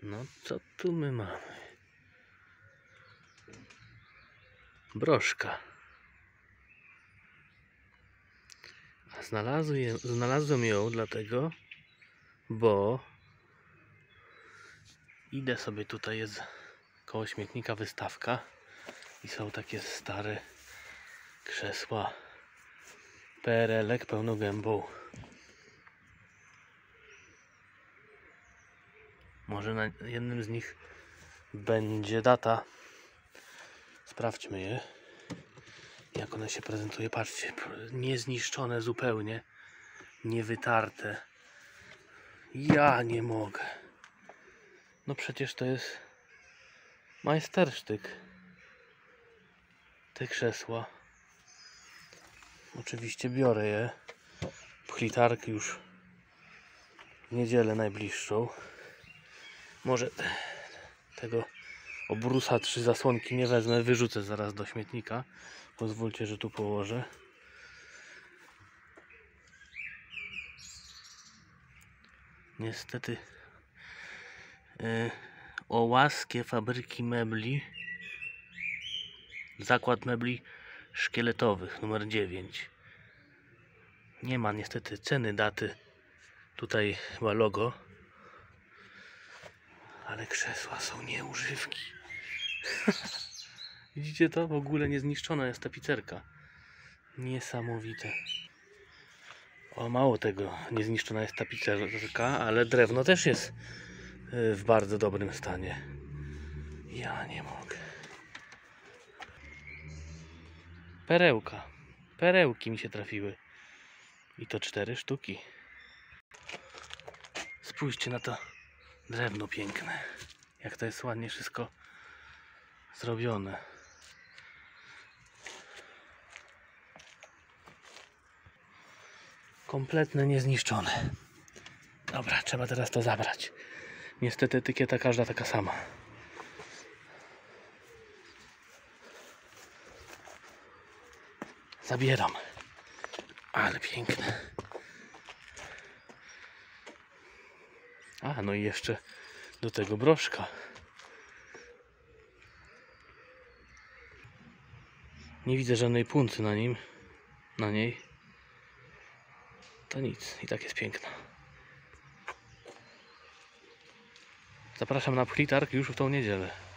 No co tu my mamy? Broszka. A znalazłem ją dlatego, bo idę sobie, tutaj jest koło śmietnika wystawka i są takie stare krzesła PRL-ek pełną gębą. Może na jednym z nich będzie data. Sprawdźmy je, jak one się prezentuje. Patrzcie, niezniszczone zupełnie, niewytarte. Ja nie mogę. No przecież to jest majstersztyk. Te krzesła. Oczywiście biorę je. Pchlitarki już w niedzielę najbliższą. Może tego obrusa 3 zasłonki nie wezmę, wyrzucę zaraz do śmietnika. Pozwólcie, że tu położę. Niestety Ołaskie Fabryki Mebli, Zakład Mebli Szkieletowych numer 9. Nie ma niestety ceny, daty. Tutaj chyba logo. Ale krzesła są nieużywki. Widzicie to? W ogóle niezniszczona jest tapicerka. Niesamowite. O, mało tego, niezniszczona jest tapicerka, ale drewno też jest w bardzo dobrym stanie. Ja nie mogę. Perełka. Perełki mi się trafiły. I to 4 sztuki. Spójrzcie na to drewno piękne. Jak to jest ładnie wszystko zrobione. Kompletnie niezniszczone. Dobra, trzeba teraz to zabrać. Niestety etykieta każda taka sama. Zabieram. Ale piękne. A, no i jeszcze do tego broszka. Nie widzę żadnej puncy na nim. Na niej. To nic. I tak jest piękna. Zapraszam na Pchlitarg już w tą niedzielę.